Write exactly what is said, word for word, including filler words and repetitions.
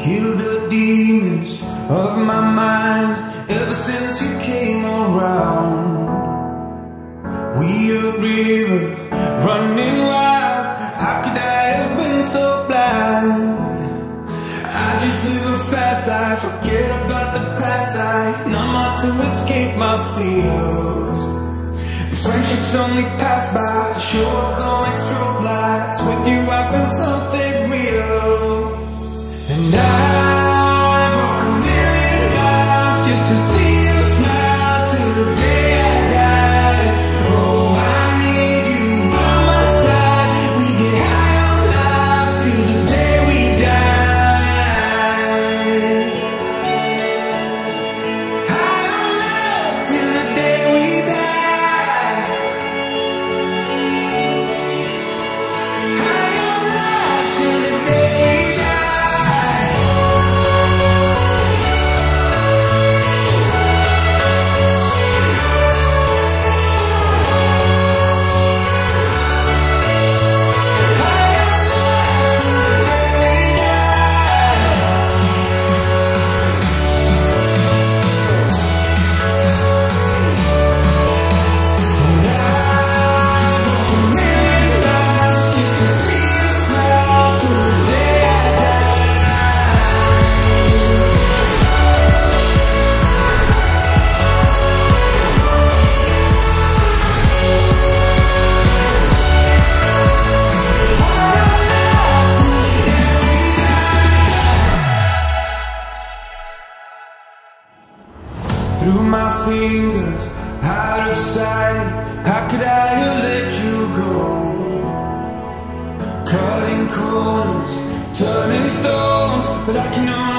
Kill the demons of my mind ever since you came around. We a river running wild. How could I have been so blind? I just live a fast life, forget about the past. I numb out to escape my fears. Friendships only pass by, show up on like strobe lights. With you I feel something real. And I walk a million miles just to see you smile till the day I die. Oh, I need you by my side. We get high on life till the day we die. High on life till the day we die. High on life till the day we die. Through my fingers, out of sight. How could I have let you go? Cutting corners, turning stones, but I can only